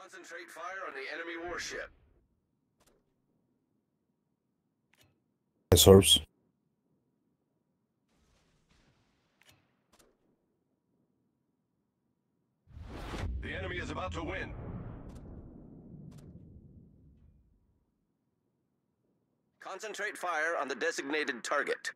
Concentrate fire on the enemy warship. Source. The enemy is about to win. Concentrate fire on the designated target.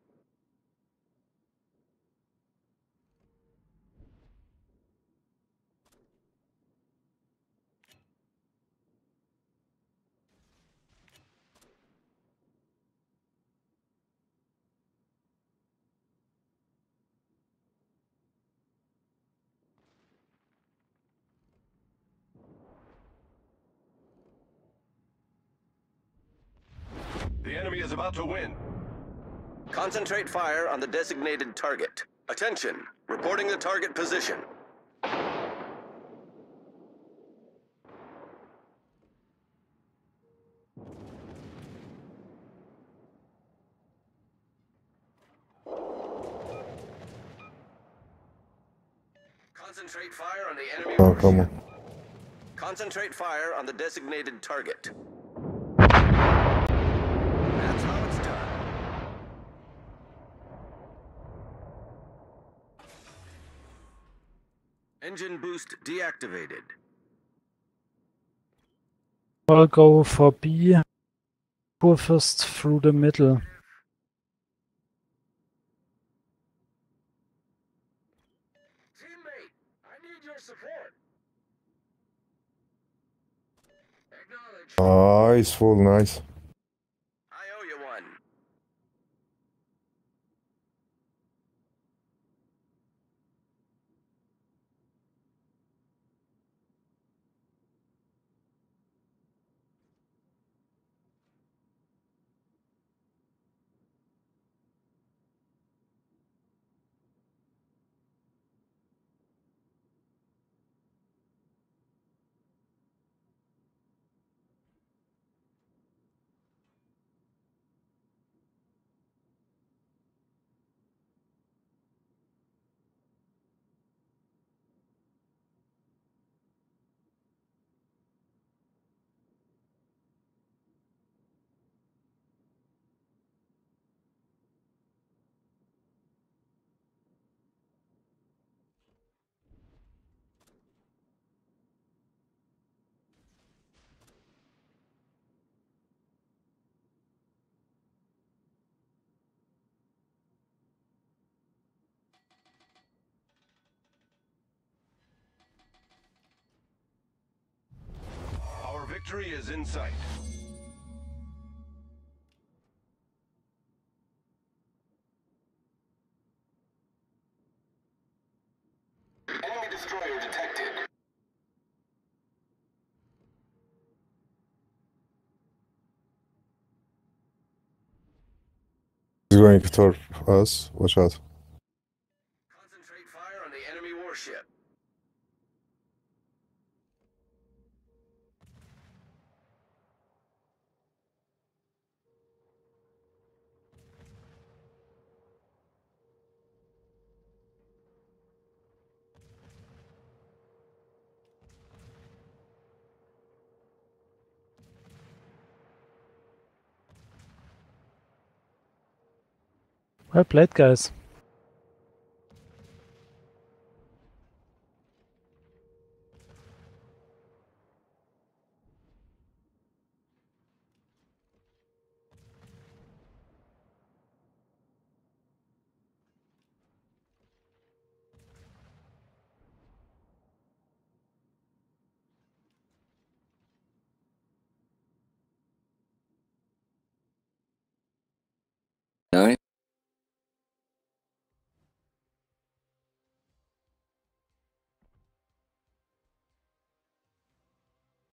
The enemy is about to win. Concentrate fire on the designated target. Attention, reporting the target position. Concentrate fire on the enemy Oh, warship. come on. Concentrate fire on the designated target. That's how it's done. Engine boost deactivated. I'll go for B. Go first through the middle. Teammate, I need your support. Acknowledge. Nice, full nice. I owe you one. Our victory is in sight. Enemy destroyer detected. He's going toward us. Watch out. Concentrate fire on the enemy warship. Well played, guys.